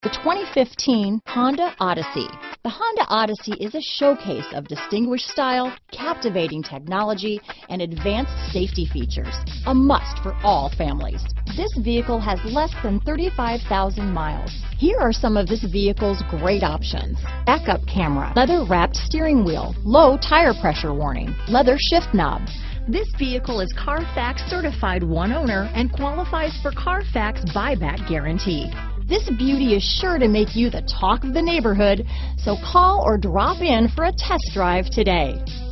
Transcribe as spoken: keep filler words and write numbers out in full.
The twenty fifteen Honda Odyssey. The Honda Odyssey is a showcase of distinguished style, captivating technology, and advanced safety features. A must for all families. This vehicle has less than thirty-five thousand miles. Here are some of this vehicle's great options: backup camera, leather-wrapped steering wheel, low tire pressure warning, leather shift knob. This vehicle is Carfax certified one owner and qualifies for Carfax buyback guarantee. This beauty is sure to make you the talk of the neighborhood, so call or drop in for a test drive today.